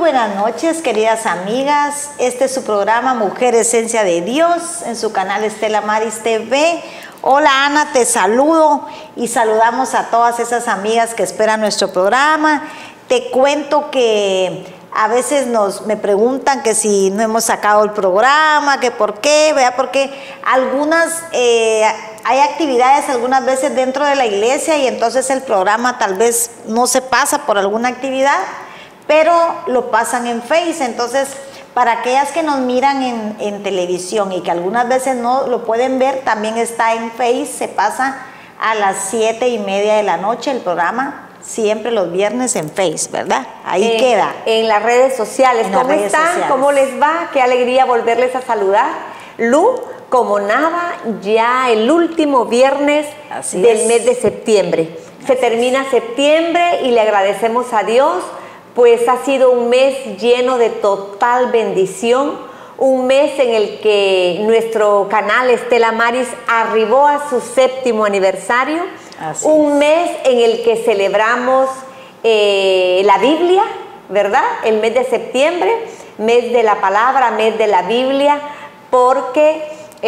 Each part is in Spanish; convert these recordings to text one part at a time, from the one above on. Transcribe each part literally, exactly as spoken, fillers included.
buenas noches, queridas amigas. Este es su programa Mujer Esencia de Dios en su canal Estela Maris T V. Hola Ana, te saludo y saludamos a todas esas amigas que esperan nuestro programa. Te cuento que a veces nos, me preguntan que si no hemos sacado el programa, que por qué, ¿verdad? Porque algunas, eh, hay actividades algunas veces dentro de la iglesia y entonces el programa tal vez no se pasa por alguna actividad, pero lo pasan en Face. Entonces, para aquellas que nos miran en, en televisión y que algunas veces no lo pueden ver, también está en Face, se pasa a las siete y media de la noche el programa, siempre los viernes en Face, ¿verdad? Ahí eh, queda. En las redes sociales. En ¿Cómo las redes están? sociales. ¿Cómo les va? Qué alegría volverles a saludar. Lu, como nada, ya el último viernes Así del es. mes de septiembre. Se Así termina septiembre y le agradecemos a Dios, pues ha sido un mes lleno de total bendición, un mes en el que nuestro canal Estela Maris arribó a su séptimo aniversario, Así un es. mes en el que celebramos eh, la Biblia, ¿verdad? El mes de septiembre, mes de la palabra, mes de la Biblia, porque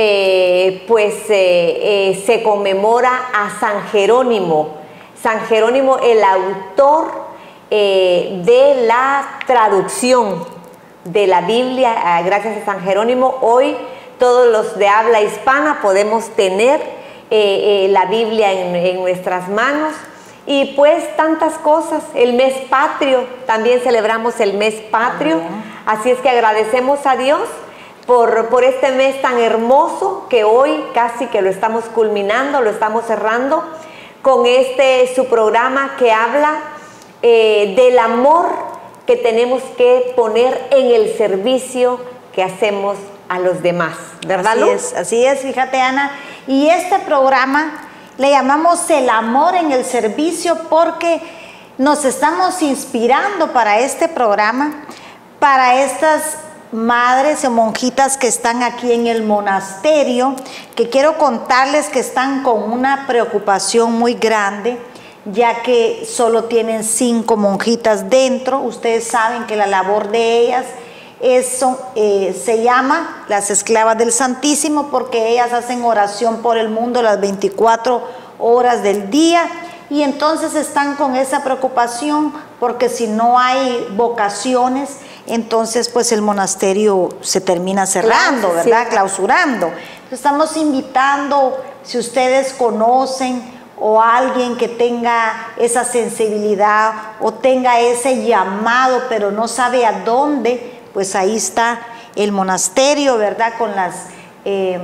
eh, pues eh, eh, se conmemora a San Jerónimo, San Jerónimo, el autor Eh, de la traducción de la Biblia. Eh, gracias a San Jerónimo, hoy todos los de habla hispana podemos tener eh, eh, la Biblia en, en nuestras manos. Y pues tantas cosas, el mes patrio, también celebramos el mes patrio, así es que agradecemos a Dios por, por este mes tan hermoso que hoy casi que lo estamos culminando, lo estamos cerrando con este su programa que habla Eh, del amor que tenemos que poner en el servicio que hacemos a los demás, ¿verdad, Lu? Así es, así es, fíjate Ana, y este programa le llamamos el amor en el servicio porque nos estamos inspirando para este programa, para estas madres o monjitas que están aquí en el monasterio, que quiero contarles que están con una preocupación muy grande, ya que solo tienen cinco monjitas dentro. Ustedes saben que la labor de ellas es, son, eh, se llama las esclavas del Santísimo, porque ellas hacen oración por el mundo las veinticuatro horas del día, y entonces están con esa preocupación, porque si no hay vocaciones, entonces pues el monasterio se termina cerrando, Claro, ¿verdad? sí. Clausurando. Entonces, estamos invitando, si ustedes conocen o alguien que tenga esa sensibilidad o tenga ese llamado pero no sabe a dónde, pues ahí está el monasterio, ¿verdad? Con las eh,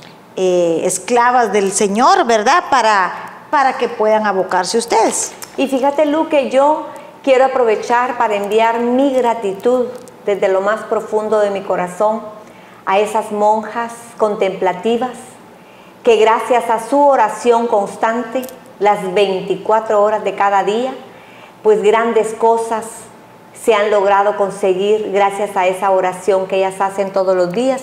eh, esclavas del Señor, ¿verdad? Para, para que puedan abocarse ustedes. Y fíjate, Lu, que yo quiero aprovechar para enviar mi gratitud desde lo más profundo de mi corazón a esas monjas contemplativas que gracias a su oración constante, las veinticuatro horas de cada día, pues grandes cosas se han logrado conseguir gracias a esa oración que ellas hacen todos los días.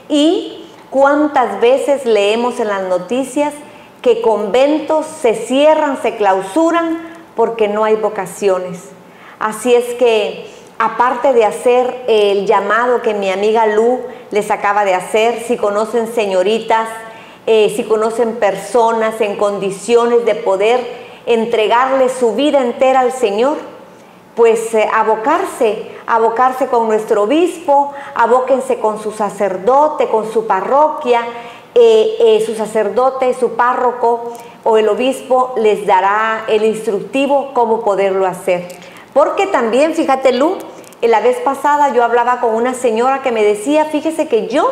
Y cuántas veces leemos en las noticias que conventos se cierran, se clausuran porque no hay vocaciones. Así es que, aparte de hacer el llamado que mi amiga Lu les acaba de hacer, si conocen señoritas, Eh, si conocen personas en condiciones de poder entregarle su vida entera al Señor, pues eh, abocarse, abocarse con nuestro obispo, abóquense con su sacerdote, con su parroquia, eh, eh, su sacerdote, su párroco o el obispo les dará el instructivo cómo poderlo hacer. Porque también, fíjate Lu, la vez pasada yo hablaba con una señora que me decía, fíjese que yo,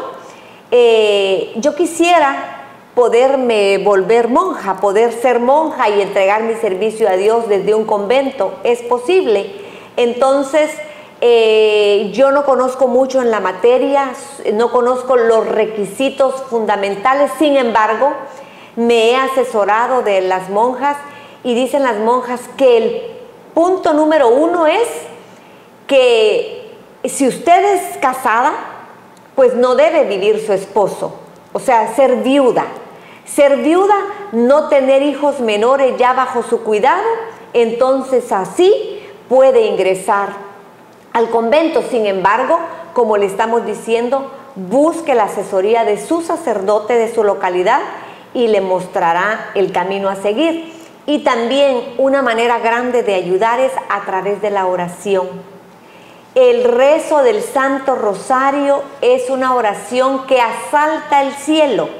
eh, yo quisiera poderme volver monja, poder ser monja y entregar mi servicio a Dios desde un convento. ¿Es posible? Entonces, eh, yo no conozco mucho en la materia, no conozco los requisitos fundamentales, sin embargo, me he asesorado de las monjas y dicen las monjas que el punto número uno es que si usted es casada, pues no debe vivir su esposo, o sea, ser viuda. Ser viuda, no tener hijos menores ya bajo su cuidado, entonces así puede ingresar al convento. Sin embargo, como le estamos diciendo, busque la asesoría de su sacerdote de su localidad y le mostrará el camino a seguir. Y también una manera grande de ayudar es a través de la oración. El rezo del Santo Rosario es una oración que asalta el cielo.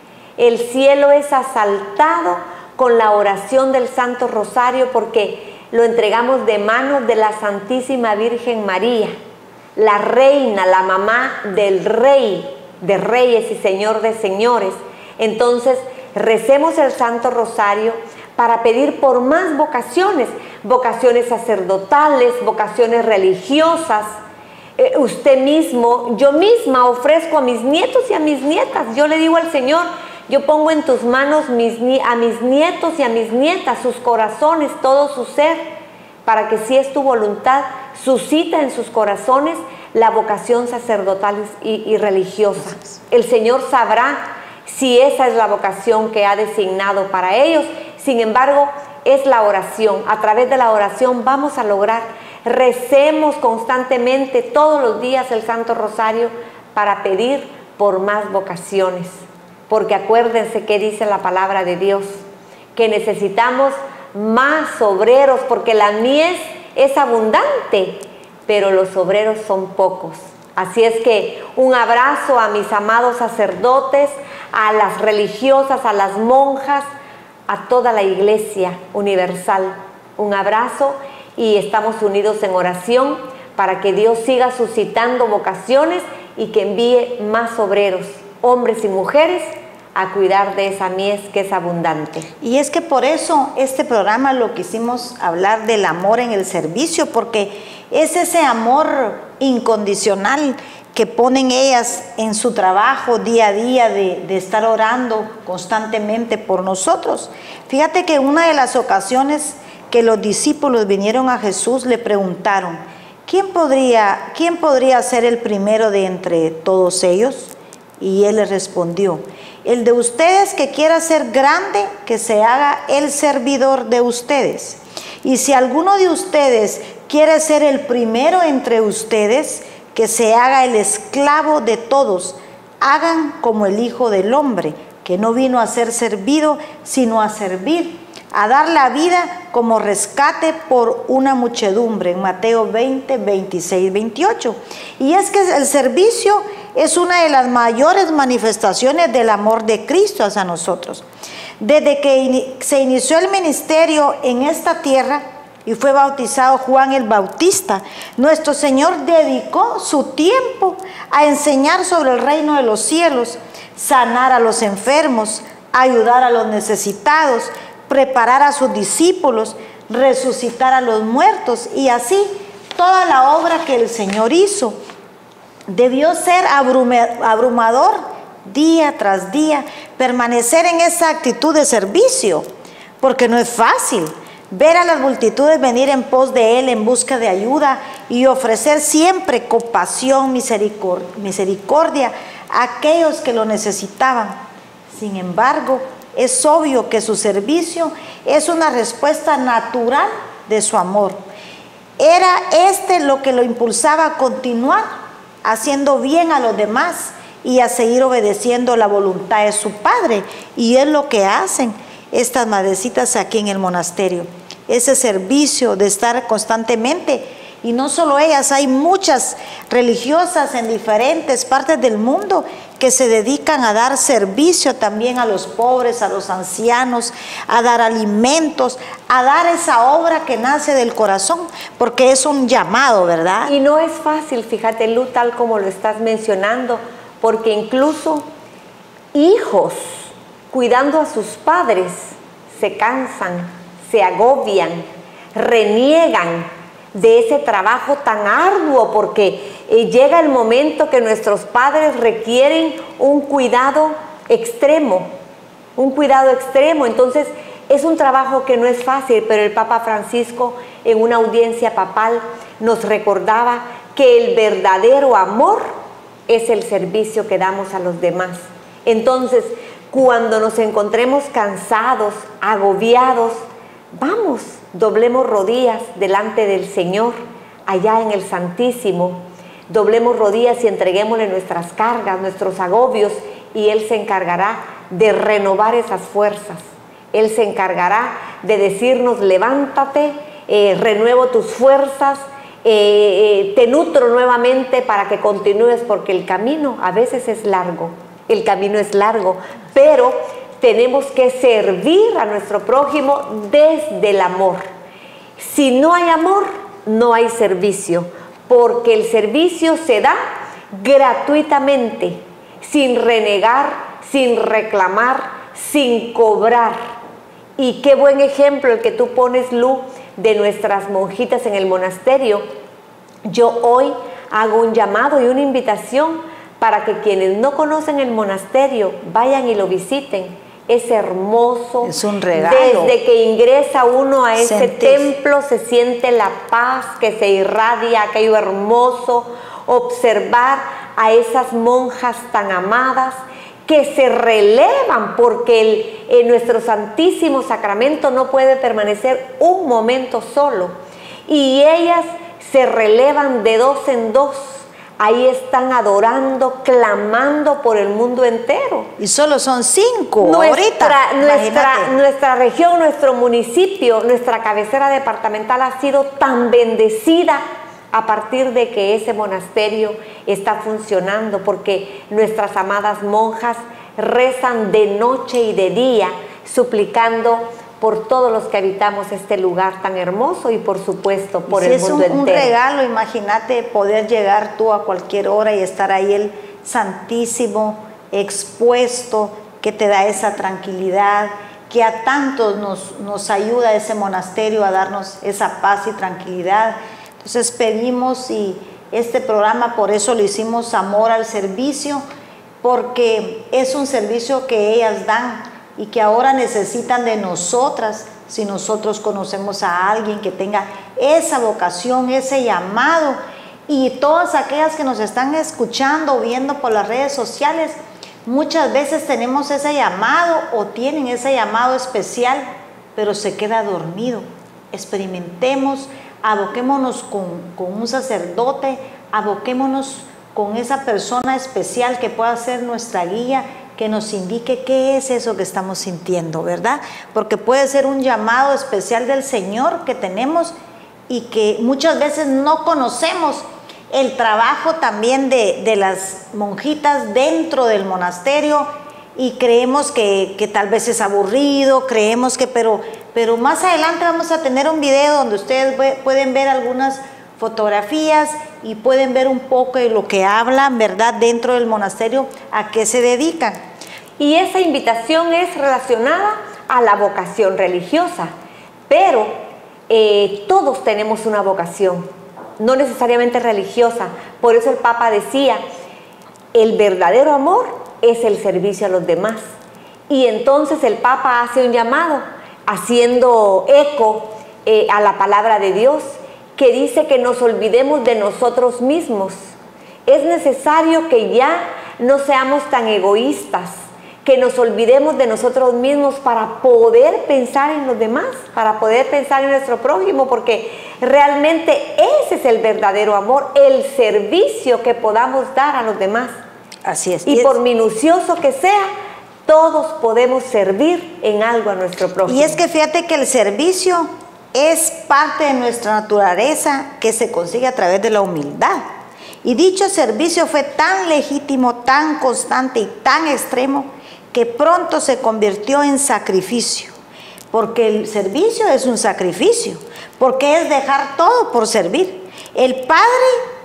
El cielo es asaltado con la oración del Santo Rosario porque lo entregamos de manos de la Santísima Virgen María, la reina, la mamá del Rey de Reyes y Señor de Señores. Entonces, recemos el Santo Rosario para pedir por más vocaciones, vocaciones sacerdotales, vocaciones religiosas. Eh, usted mismo, yo misma ofrezco a mis nietos y a mis nietas. Yo le digo al Señor, yo pongo en tus manos mis, a mis nietos y a mis nietas, sus corazones, todo su ser, para que si es tu voluntad, suscita en sus corazones la vocación sacerdotal y, y religiosa. El Señor sabrá si esa es la vocación que ha designado para ellos. Sin embargo, es la oración. A través de la oración vamos a lograr. Recemos constantemente todos los días el Santo Rosario para pedir por más vocaciones. Porque acuérdense que dice la palabra de Dios, que necesitamos más obreros, porque la mies es abundante, pero los obreros son pocos. Así es que un abrazo a mis amados sacerdotes, a las religiosas, a las monjas, a toda la Iglesia universal. Un abrazo y estamos unidos en oración para que Dios siga suscitando vocaciones y que envíe más obreros, hombres y mujeres, a cuidar de esa mies que es abundante. Y es que por eso este programa lo quisimos hablar del amor en el servicio, porque es ese amor incondicional que ponen ellas en su trabajo día a día de, de estar orando constantemente por nosotros. Fíjate que en una de las ocasiones que los discípulos vinieron a Jesús, le preguntaron, ¿quién podría, quién podría ser el primero de entre todos ellos? Y él les respondió, el de ustedes que quiera ser grande, que se haga el servidor de ustedes. Y si alguno de ustedes quiere ser el primero entre ustedes, que se haga el esclavo de todos. Hagan como el Hijo del Hombre, que no vino a ser servido, sino a servir, a dar la vida como rescate por una muchedumbre, en Mateo veinte, veintiséis, veintiocho. Y es que el servicio es una de las mayores manifestaciones del amor de Cristo hacia nosotros. Desde que se inició el ministerio en esta tierra y fue bautizado Juan el Bautista, nuestro Señor dedicó su tiempo a enseñar sobre el reino de los cielos, sanar a los enfermos, ayudar a los necesitados, preparar a sus discípulos, resucitar a los muertos, y así toda la obra que el Señor hizo. Debió ser abrumador día tras día permanecer en esa actitud de servicio, porque no es fácil ver a las multitudes venir en pos de Él en busca de ayuda y ofrecer siempre compasión, misericordia a aquellos que lo necesitaban. Sin embargo, es obvio que su servicio es una respuesta natural de su amor. Era este lo que lo impulsaba a continuar haciendo bien a los demás y a seguir obedeciendo la voluntad de su Padre. Y es lo que hacen estas madrecitas aquí en el monasterio. Ese servicio de estar constantemente, y no solo ellas, hay muchas religiosas en diferentes partes del mundo que se dedican a dar servicio también a los pobres, a los ancianos, a dar alimentos, a dar esa obra que nace del corazón, porque es un llamado, ¿verdad? Y no es fácil, fíjate, Lu, tal como lo estás mencionando, porque incluso hijos cuidando a sus padres se cansan, se agobian, reniegan de ese trabajo tan arduo, porque eh, llega el momento que nuestros padres requieren un cuidado extremo, un cuidado extremo. Entonces es un trabajo que no es fácil, pero el Papa Francisco en una audiencia papal nos recordaba que el verdadero amor es el servicio que damos a los demás. Entonces, cuando nos encontremos cansados, agobiados, vamos, doblemos rodillas delante del Señor, allá en el Santísimo, doblemos rodillas y entreguémosle nuestras cargas, nuestros agobios, y Él se encargará de renovar esas fuerzas. Él se encargará de decirnos: levántate, eh, renuevo tus fuerzas, eh, eh, te nutro nuevamente para que continúes, porque el camino a veces es largo, el camino es largo, pero tenemos que servir a nuestro prójimo desde el amor. Si no hay amor, no hay servicio, porque el servicio se da gratuitamente, sin renegar, sin reclamar, sin cobrar. Y qué buen ejemplo el que tú pones, Lu, de nuestras monjitas en el monasterio. Yo hoy hago un llamado y una invitación para que quienes no conocen el monasterio vayan y lo visiten. Es hermoso. Es un regalo. Desde que ingresa uno a ese Sentir. templo se siente la paz que se irradia, aquello hermoso. Observar a esas monjas tan amadas que se relevan, porque el, en nuestro Santísimo Sacramento no puede permanecer un momento solo. Y ellas se relevan de dos en dos. Ahí están adorando, clamando por el mundo entero. Y solo son cinco Nuestra, ahorita. nuestra, nuestra región, nuestro municipio, nuestra cabecera departamental ha sido tan bendecida a partir de que ese monasterio está funcionando, porque nuestras amadas monjas rezan de noche y de día, suplicando por todos los que habitamos este lugar tan hermoso y por supuesto por el mundo entero. Es un regalo, imagínate poder llegar tú a cualquier hora y estar ahí el Santísimo expuesto, que te da esa tranquilidad, que a tantos nos, nos ayuda ese monasterio a darnos esa paz y tranquilidad. Entonces pedimos, y este programa por eso lo hicimos Amor al Servicio, porque es un servicio que ellas dan y que ahora necesitan de nosotras. Si nosotros conocemos a alguien que tenga esa vocación, ese llamado, y todas aquellas que nos están escuchando, viendo por las redes sociales, muchas veces tenemos ese llamado o tienen ese llamado especial, pero se queda dormido. Experimentemos, aboquémonos con, con un sacerdote, aboquémonos con esa persona especial que pueda ser nuestra guía, que nos indique qué es eso que estamos sintiendo, ¿verdad? Porque puede ser un llamado especial del Señor que tenemos y que muchas veces no conocemos. El trabajo también de, de las monjitas dentro del monasterio, y creemos que, que tal vez es aburrido, creemos que, pero, pero más adelante vamos a tener un video donde ustedes pueden ver algunas fotografías y pueden ver un poco de lo que hablan, ¿verdad?, dentro del monasterio, a qué se dedican. Y esa invitación es relacionada a la vocación religiosa, pero eh, todos tenemos una vocación, no necesariamente religiosa. Por eso el Papa decía, el verdadero amor es el servicio a los demás. Y entonces el Papa hace un llamado, haciendo eco eh, a la palabra de Dios, que dice que nos olvidemos de nosotros mismos. Es necesario que ya no seamos tan egoístas, que nos olvidemos de nosotros mismos para poder pensar en los demás, para poder pensar en nuestro prójimo, porque realmente ese es el verdadero amor, el servicio que podamos dar a los demás. Así es. Y, y por es... minucioso que sea, todos podemos servir en algo a nuestro prójimo. Y es que fíjate que el servicio es parte de nuestra naturaleza, que se consigue a través de la humildad. Y dicho servicio fue tan legítimo, tan constante y tan extremo, que pronto se convirtió en sacrificio, porque el servicio es un sacrificio, porque es dejar todo por servir. El Padre,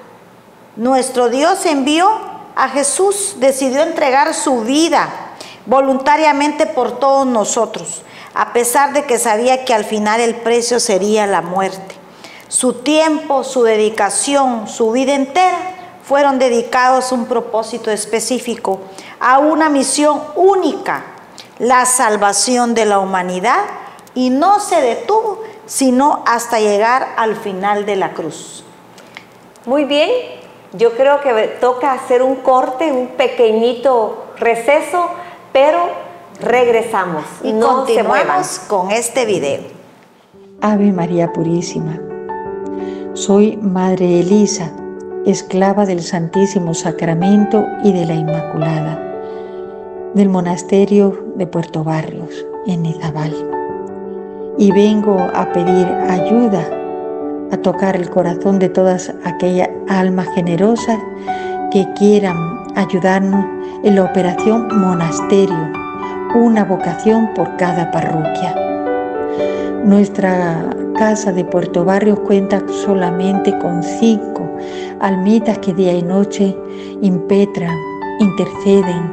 nuestro Dios, envió a Jesús, decidió entregar su vida voluntariamente por todos nosotros, a pesar de que sabía que al final el precio sería la muerte. Su tiempo, su dedicación, su vida entera fueron dedicados a un propósito específico, a una misión única, la salvación de la humanidad, y no se detuvo sino hasta llegar al final de la cruz. Muy bien, yo creo que toca hacer un corte, un pequeñito receso, pero regresamos y no continuamos con este video. Ave María Purísima, Soy Madre Elisa, esclava del Santísimo Sacramento y de la Inmaculada, del monasterio de Puerto Barrios, en Izabal. Y vengo a pedir ayuda, a tocar el corazón de todas aquellas almas generosas que quieran ayudarnos en la operación Monasterio, una vocación por cada parroquia. Nuestra casa de Puerto Barrios cuenta solamente con cinco almitas que día y noche impetran, interceden,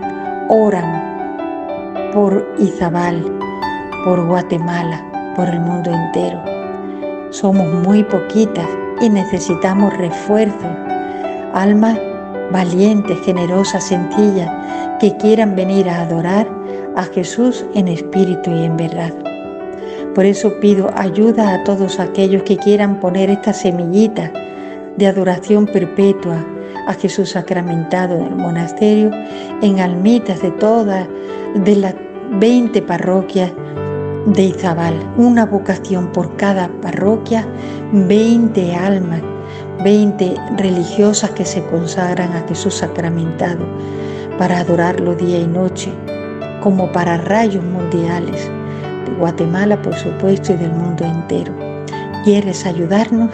oran por Izabal, por Guatemala, por el mundo entero. Somos muy poquitas y necesitamos refuerzos, almas valientes, generosas, sencillas, que quieran venir a adorar a Jesús en espíritu y en verdad. Por eso pido ayuda a todos aquellos que quieran poner esta semillita de adoración perpetua a Jesús sacramentado en el monasterio, en almitas de todas, de las veinte parroquias de Izabal. Una vocación por cada parroquia, veinte almas, veinte religiosas que se consagran a Jesús sacramentado para adorarlo día y noche, como para rayos mundiales. De Guatemala, por supuesto, y del mundo entero. ¿Quieres ayudarnos?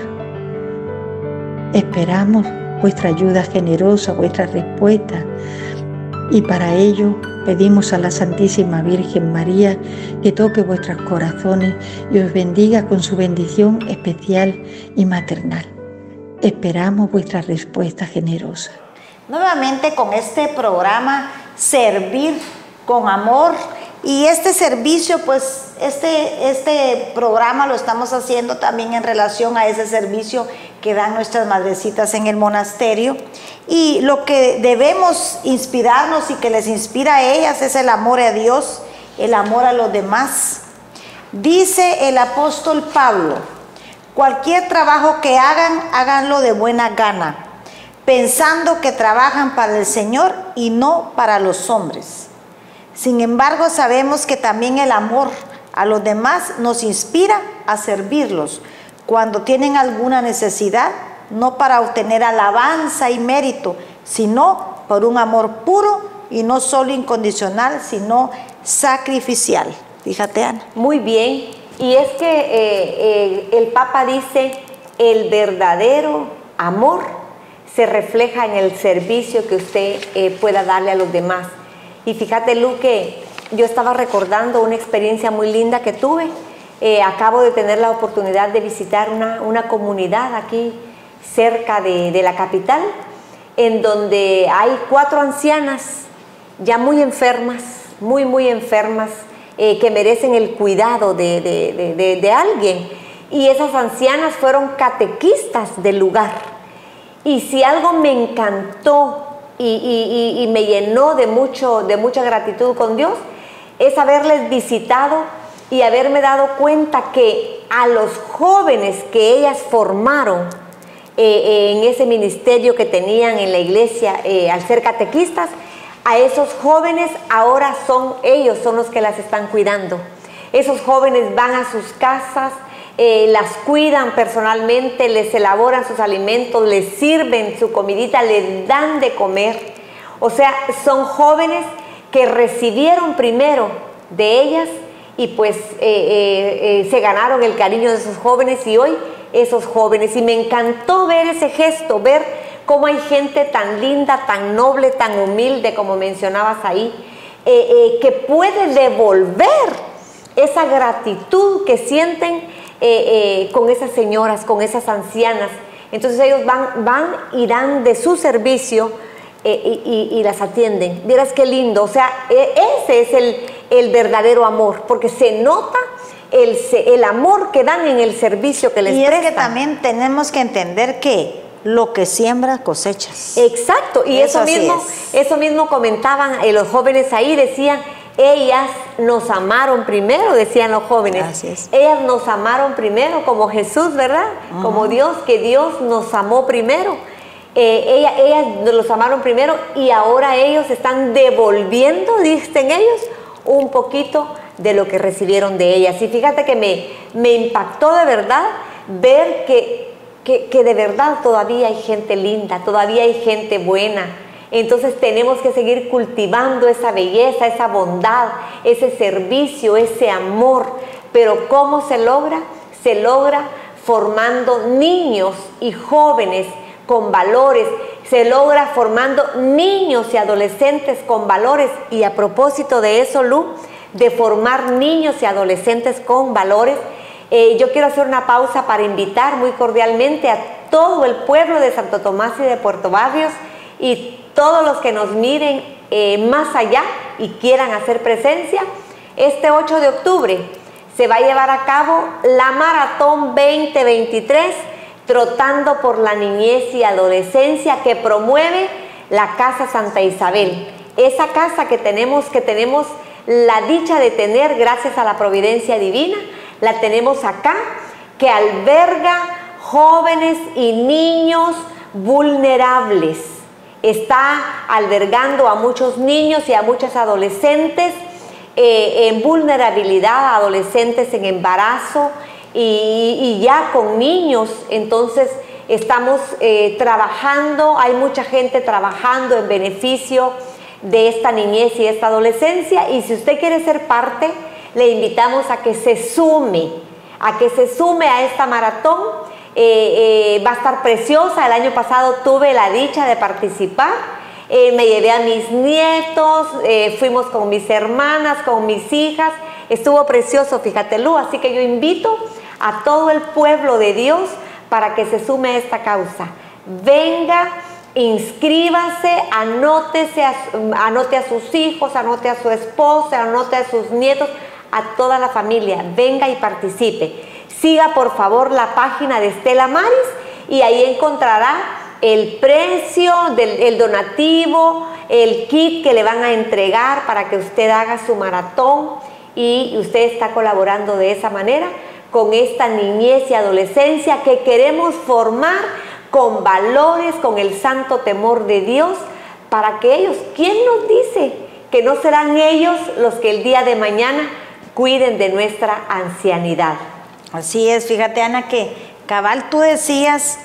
Esperamos vuestra ayuda generosa, vuestra respuesta, y para ello pedimos a la Santísima Virgen María que toque vuestros corazones y os bendiga con su bendición especial y maternal. Esperamos vuestra respuesta generosa. Nuevamente con este programa, Servir con Amor. Y este servicio, pues este, este programa lo estamos haciendo también en relación a ese servicio que dan nuestras madrecitas en el monasterio. Y lo que debemos inspirarnos y que les inspira a ellas es el amor a Dios, el amor a los demás. Dice el apóstol Pablo: cualquier trabajo que hagan, háganlo de buena gana, pensando que trabajan para el Señor y no para los hombres. Sin embargo, sabemos que también el amor a los demás nos inspira a servirlos cuando tienen alguna necesidad, no para obtener alabanza y mérito, sino por un amor puro y no solo incondicional, sino sacrificial. Fíjate, Ana. Muy bien. Y es que eh, eh, el Papa dice, el verdadero amor se refleja en el servicio que usted eh, pueda darle a los demás. Y fíjate, Lu, que yo estaba recordando una experiencia muy linda que tuve. Eh, acabo de tener la oportunidad de visitar una, una comunidad aquí cerca de, de la capital, en donde hay cuatro ancianas ya muy enfermas, muy, muy enfermas, eh, que merecen el cuidado de, de, de, de, de alguien. Y esas ancianas fueron catequistas del lugar. Y si algo me encantó y, y, y, y me llenó de, mucho, de mucha gratitud con Dios, es haberles visitado y haberme dado cuenta que a los jóvenes que ellas formaron eh, eh, en ese ministerio que tenían en la iglesia, eh, al ser catequistas, a esos jóvenes ahora son ellos, son los que las están cuidando. Esos jóvenes van a sus casas, eh, las cuidan personalmente, les elaboran sus alimentos, les sirven su comidita, les dan de comer. O sea, son jóvenes que recibieron primero de ellas y pues eh, eh, eh, se ganaron el cariño de esos jóvenes, y hoy esos jóvenes, y me encantó ver ese gesto, ver cómo hay gente tan linda, tan noble, tan humilde, como mencionabas ahí, eh, eh, que puede devolver esa gratitud que sienten eh, eh, con esas señoras, con esas ancianas. Entonces ellos van, van y dan de su servicio eh, y, y, y las atienden. Vieras qué lindo, o sea, eh, ese es el, el verdadero amor, porque se nota el, el amor que dan en el servicio que les prestan. Y es que también tenemos que entender que lo que siembra cosechas. Exacto, y eso, eso mismo, eso mismo comentaban eh, los jóvenes ahí, decían, ellas nos amaron primero, decían los jóvenes. Gracias. Ellas nos amaron primero, como Jesús, ¿verdad? Uh-huh. Como Dios, que Dios nos amó primero. Eh, ella, ellas los amaron primero y ahora ellos están devolviendo, dicen ellos, un poquito de lo que recibieron de ellas. Y fíjate que me, me impactó de verdad ver que que, que de verdad todavía hay gente linda, todavía hay gente buena. Entonces tenemos que seguir cultivando esa belleza, esa bondad, ese servicio, ese amor. Pero ¿cómo se logra? Se logra formando niños y jóvenes con valores, se logra formando niños y adolescentes con valores. Y a propósito de eso, Lu, de formar niños y adolescentes con valores, eh, yo quiero hacer una pausa para invitar muy cordialmente a todo el pueblo de Santo Tomás y de Puerto Barrios y todos los que nos miren eh, más allá y quieran hacer presencia. Este ocho de octubre se va a llevar a cabo la Maratón veinte veintitrés, Trotando por la Niñez y Adolescencia, que promueve la Casa Santa Isabel. Esa casa que tenemos, que tenemos la dicha de tener gracias a la providencia divina, la tenemos acá, que alberga jóvenes y niños vulnerables. Está albergando a muchos niños y a muchos adolescentes eh, en vulnerabilidad, adolescentes en embarazo y, y ya con niños. Entonces estamos eh, trabajando, hay mucha gente trabajando en beneficio de esta niñez y esta adolescencia, y si usted quiere ser parte, le invitamos a que se sume, a que se sume a esta maratón. Eh, eh, va a estar preciosa. El año pasado tuve la dicha de participar, eh, me llevé a mis nietos, eh, fuimos con mis hermanas, con mis hijas, estuvo precioso, fíjate, Lu. Así que yo invito a todo el pueblo de Dios para que se sume a esta causa. Venga, inscríbase, anótese a, anote a sus hijos, anote a su esposa, anote a sus nietos, a toda la familia. Venga y participe. Siga por favor la página de Stella Maris y ahí encontrará el precio del el donativo, el kit que le van a entregar para que usted haga su maratón, y usted está colaborando de esa manera con esta niñez y adolescencia que queremos formar con valores, con el santo temor de Dios, para que ellos, ¿quién nos dice que no serán ellos los que el día de mañana cuiden de nuestra ancianidad? Así es, fíjate, Ana, que cabal tú decías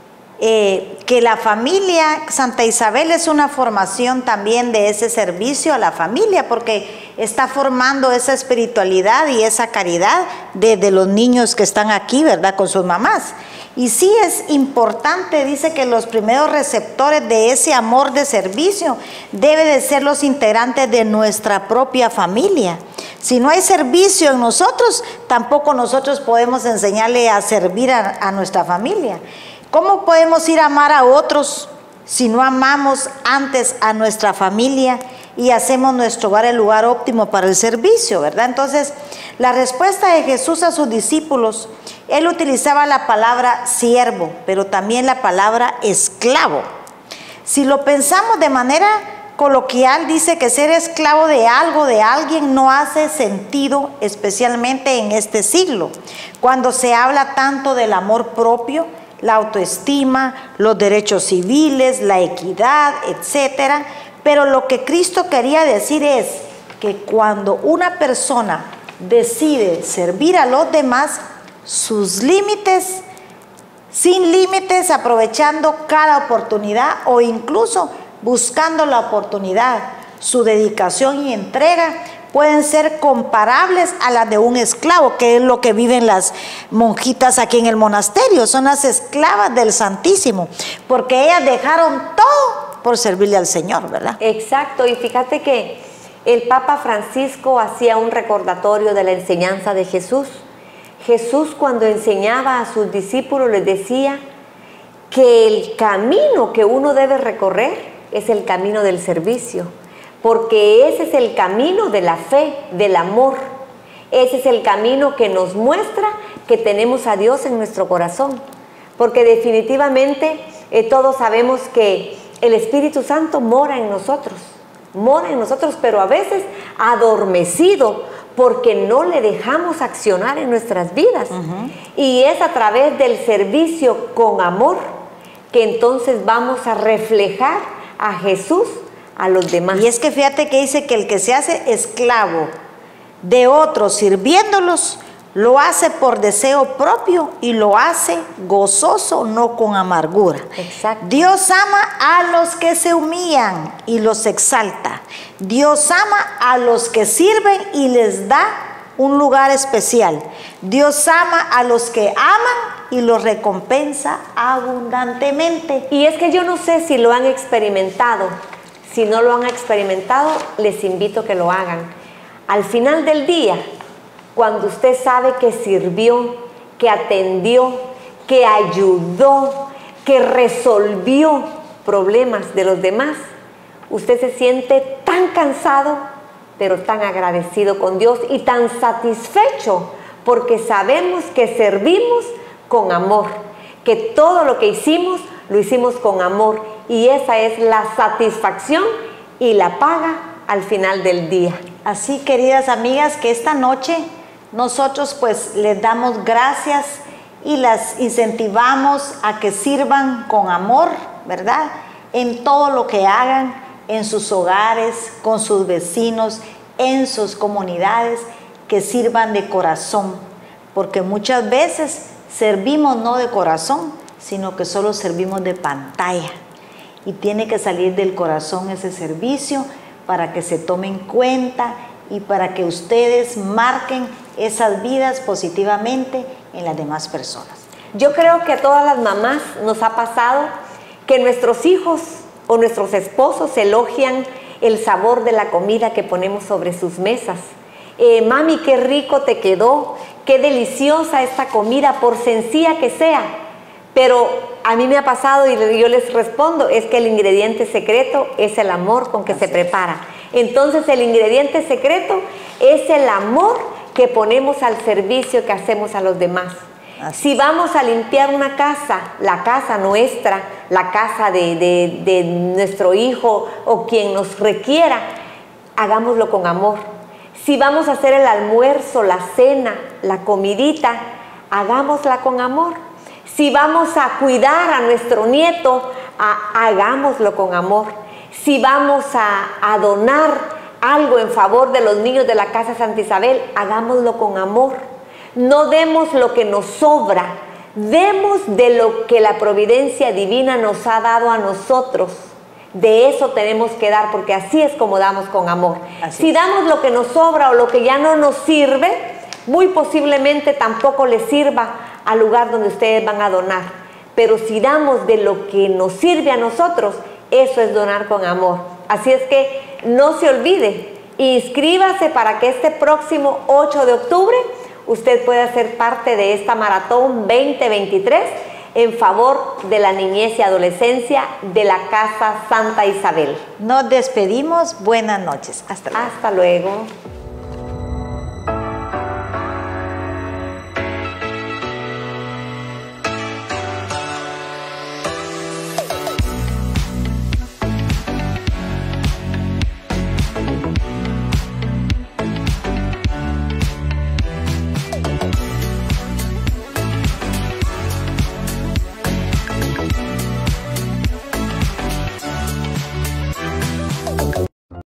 eh, que la familia Santa Isabel es una formación también de ese servicio a la familia, porque está formando esa espiritualidad y esa caridad de, de los niños que están aquí, ¿verdad?, con sus mamás. Y sí es importante, dice que los primeros receptores de ese amor de servicio deben de ser los integrantes de nuestra propia familia. Si no hay servicio en nosotros, tampoco nosotros podemos enseñarle a servir a, a nuestra familia. ¿Cómo podemos ir a amar a otros si no amamos antes a nuestra familia y hacemos nuestro hogar el lugar óptimo para el servicio, ¿verdad? Entonces, la respuesta de Jesús a sus discípulos, él utilizaba la palabra siervo, pero también la palabra esclavo. Si lo pensamos de manera coloquial, dice que ser esclavo de algo, de alguien, no hace sentido, especialmente en este siglo, cuando se habla tanto del amor propio, la autoestima, los derechos civiles, la equidad, etcétera. Pero lo que Cristo quería decir es que cuando una persona decide servir a los demás, sus límites, sin límites, aprovechando cada oportunidad o incluso buscando la oportunidad, su dedicación y entrega pueden ser comparables a las de un esclavo, que es lo que viven las monjitas aquí en el monasterio. Son las esclavas del Santísimo, porque ellas dejaron todo por servirle al Señor, ¿verdad? Exacto, y fíjate que el Papa Francisco hacía un recordatorio de la enseñanza de Jesús. Jesús, cuando enseñaba a sus discípulos, les decía que el camino que uno debe recorrer es el camino del servicio, porque ese es el camino de la fe, del amor. Ese es el camino que nos muestra que tenemos a Dios en nuestro corazón, porque definitivamente eh, todos sabemos que el Espíritu Santo mora en nosotros, mora en nosotros, pero a veces adormecido, porque no le dejamos accionar en nuestras vidas. Uh-huh. Y es a través del servicio con amor que entonces vamos a reflejar a Jesús a los demás. Y es que fíjate que dice que el que se hace esclavo de otros sirviéndolos Lo hace por deseo propio y lo hace gozoso, no con amargura. Exacto. Dios ama a los que se humillan y los exalta. Dios ama a los que sirven y les da un lugar especial. Dios ama a los que aman y los recompensa abundantemente. Y es que yo no sé si lo han experimentado. Si no lo han experimentado, les invito a que lo hagan. Al final del día, cuando usted sabe que sirvió, que atendió, que ayudó, que resolvió problemas de los demás, usted se siente tan cansado, pero tan agradecido con Dios y tan satisfecho, porque sabemos que servimos con amor, que todo lo que hicimos, lo hicimos con amor, y esa es la satisfacción y la paga al final del día. Así, queridas amigas, que esta noche nosotros pues les damos gracias y las incentivamos a que sirvan con amor, ¿verdad? En todo lo que hagan, en sus hogares, con sus vecinos, en sus comunidades, que sirvan de corazón, porque muchas veces servimos no de corazón, sino que solo servimos de pantalla, y tiene que salir del corazón ese servicio para que se tome en cuenta y para que ustedes marquen esas vidas positivamente en las demás personas. Yo creo que a todas las mamás nos ha pasado que nuestros hijos o nuestros esposos elogian el sabor de la comida que ponemos sobre sus mesas. Eh, mami, qué rico te quedó, qué deliciosa esta comida, por sencilla que sea. Pero a mí me ha pasado y yo les respondo, es que el ingrediente secreto es el amor con que se prepara. Entonces el ingrediente secreto es el amor que ponemos al servicio que hacemos a los demás. Así. Si vamos a limpiar una casa, la casa nuestra, la casa de, de, de nuestro hijo o quien nos requiera, hagámoslo con amor. Si vamos a hacer el almuerzo, la cena, la comidita, hagámosla con amor. Si vamos a cuidar a nuestro nieto, a, hagámoslo con amor. Si vamos a, a donar algo en favor de los niños de la Casa Santa Isabel, hagámoslo con amor. No demos lo que nos sobra, demos de lo que la providencia divina nos ha dado a nosotros. De eso tenemos que dar, porque así es como damos con amor. Así si es. Damos lo que nos sobra o lo que ya no nos sirve, muy posiblemente tampoco les sirva al lugar donde ustedes van a donar. Pero si damos de lo que nos sirve a nosotros, eso es donar con amor. Así es que no se olvide, inscríbase para que este próximo ocho de octubre usted pueda ser parte de esta maratón veinte veintitrés en favor de la niñez y adolescencia de la Casa Santa Isabel. Nos despedimos, buenas noches, hasta luego. Hasta luego.